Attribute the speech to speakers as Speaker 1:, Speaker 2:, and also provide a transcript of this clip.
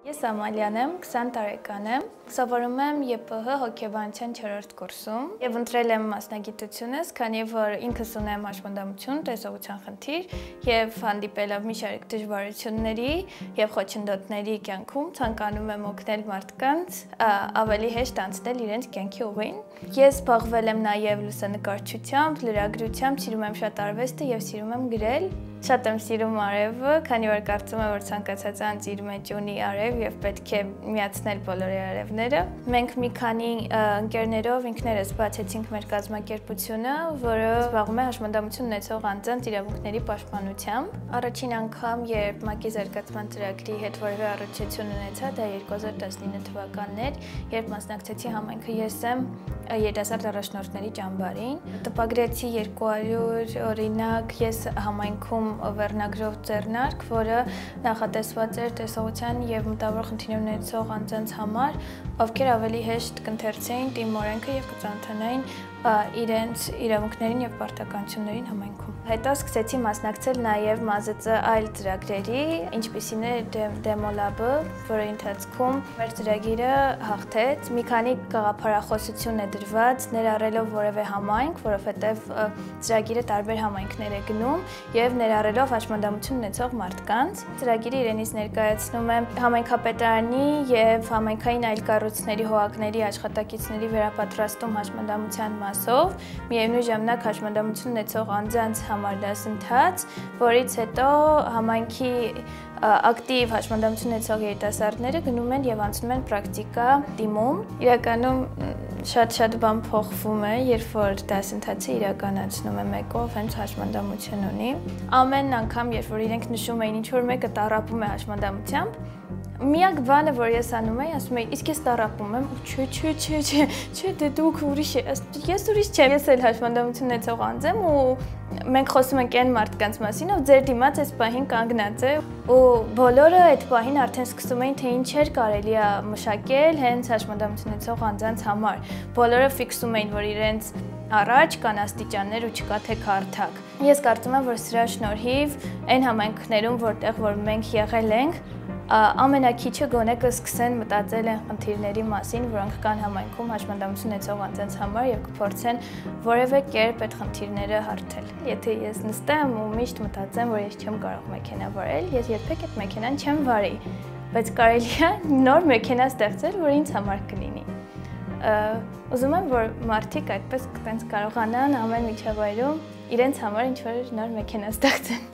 Speaker 1: Ես Ամալյան եմ, 20 տարեկան եմ, սովորում եմ ԵՊՀ հոգեբանության 4-րդ կուրսում եւ ընտրել եմ մասնագիտությունս, քանի որ ինքս ունեմ հաշմանդամություն, տեսողության խնդիր եւ հանդիպելով մի շարք դժվարությունների եւ խոչընդոտների կյանքում ցանկանում եմ օգնել մարդկանց ավելի հեշտ անցնել իրենց կյանքի ուղին։ Ես զբաղվել եմ նաեւ լուսանկարչությամբ, լրագրությամբ, սիրում եմ շատ արվեստը եւ սիրում եմ գրել։ Շատ եմ սիրում արևը, քանի որ կարծում եմ, որ ցանկացած անձ իր մեջ ունի արև եւ պետք է միացնել բոլոր արևները։ Մենք մի քանի ընկերներով ինքներս բացեցինք մեր կազմակերպությունը, որը զբաղվում է հաշմանդամություն ունեցող անձանց իրավունքների պաշտպանությամբ։ Առաջին անգամ, երբ ՄԱԿ-ի զարգացման ծրագրի հետ որևէ առնչություն ունեցա, դա 2019 թվականն էր, երբ մասնակցեցի համայնքը ես եմ երիտասարդ առաջնորդների ճամբարին։ Տպագրեցի 200 օրինակ ես համայնքում վերնագրով ձեռնարկ, որը նախատեսված էր տեսողության եւ մտավոր խնդիրներ ունեցող անձանց համար, ովքեր ավելի հեշտ կընթերցեին ՏԻՄ օրենքը եւ կծանոթանային իրենց իրավունքներին եւ պարտականություններին համայնքում։ Հետո սկսեցի մասնակցել նաեւ ՄԱԶԾ այլ ծրագրերի, ինչպիսին է Դեմոլաբը, որի ընթացքում մեր ծրագիրը հաղթեց։ Մի քանի գաղափարախոսություն է դրված, ներառելով որևէ համայնք, որովհետեւ ծրագիրը տարբեր համայնքներ է գնում եւ ներառելով հաշմանդամություն ունեցող մարդկանց։ Ծրագիրը իրենից ներկայացնում է համայնքապետարանի եւ համայնքային այլ կառույցների հողակների աշխատակիցների վերապատրաստում հաշմանդամության մասով, միևնույն ժամանակ հաշմանդամություն ունեցող անձանց համար դասընթաց, որից հետո համայնքի ակտիվ հաշմանդամություն ունեցող երիտասարդները գնում են եւ անցնում են պրակտիկա ՏԻՄ-ում։ Իրականում շատ բան փոխվում է, երբ որ դասընթացը իրականացնում է մեկով հենց հաշմանդամություն ունի։ Ամեն անգամ, երբ որ իրենք նշում էին ինչ-որ մեկը տառապում է հաշմանդամությամբ, միակ բանը, որ ես անում էի, ասում էի, իսկ ես տառապում եմ, չէ, դե դուք ուրիշ ես ուրիշ չեմ, ես էլ հաշմանդամություն ունեցող անձ եմ ու մենք խոսում ենք այն մարդկանց մասին, ով ձեր դիմաց այս պահին կանգնած է, ու բոլորը այդ պահին արդեն սկսում էին, թե ինչեր կարելի է մշակել հենց հաշմանդամություն ունեցող անձանց համար։ Բոլորը ֆիքսում էին, որ իրենց առաջ կան աստիճաններ ու չկա թե քարթակ։ Ես կարծում եմ, որ սրա շնորհիվ այն համայնքներում, որտեղ որ մենք եղել ենք, ամենակիչը գոնե կսկսեն մտածել են խնդիրների մասին, որոնք կան համայնքում հաշմանդամություն ունեցող անձանց համար եւ կփորձեն որևէ կերպ այդ խնդիրները հարթել։ Եթե ես նստեմ ու միշտ մտածեմ, որ ես չեմ կարող մեքենա վարել, ես երբեք այդ մեքենան չեմ վարի, բայց կարելի է նոր մեքենա ստեղծել, որ ինձ համար կլինի։ Ուզում եմ, որ մարդիկ այդպես կարողանան ամեն միջավայրում իրենց համար ինչ-որ նոր մեքենա ստեղծեն։